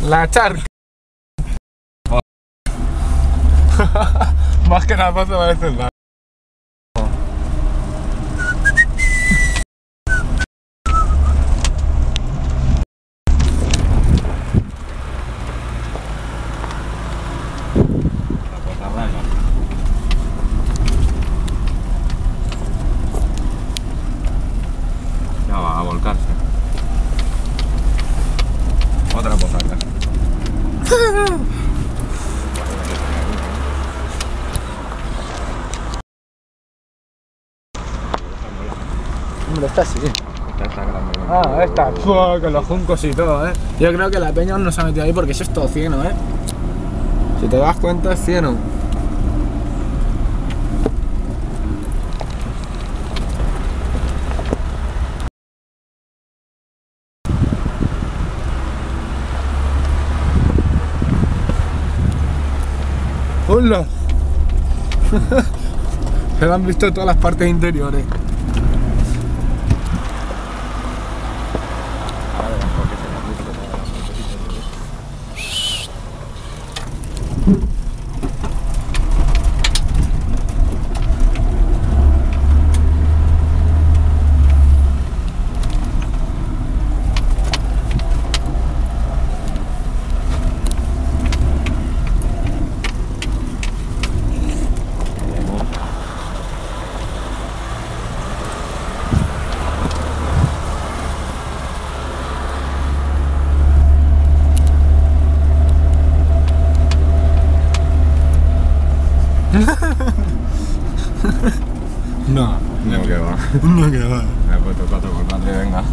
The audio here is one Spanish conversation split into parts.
La charca. Más que nada pasa a veces la. Ya va a volcarse. Otra posaca. Hombre, esta sí. Esta grande. Ah, esta. Fua, con los juncos y todo, Yo creo que la peña no se ha metido ahí porque eso es todo cieno, Si te das cuenta es cieno. ¡Hola! Se han visto todas las partes interiores. No, No que va. no que va. Me he puesto 4x4 y venga.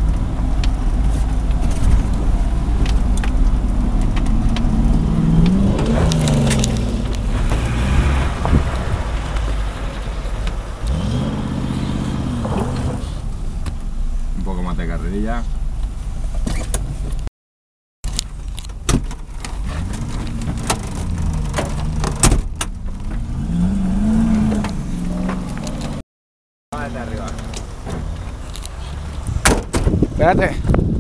Un poco más de carrerilla. De arriba. Espérate.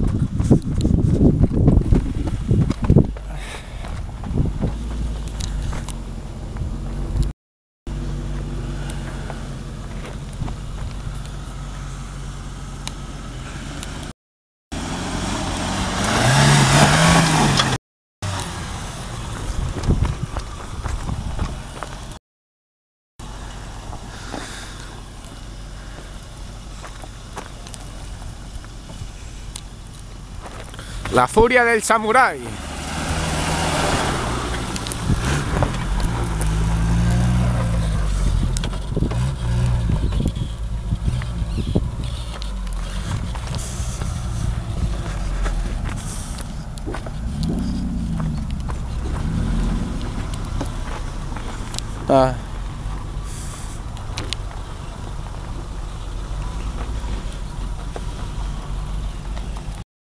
La furia del samurái. Ah.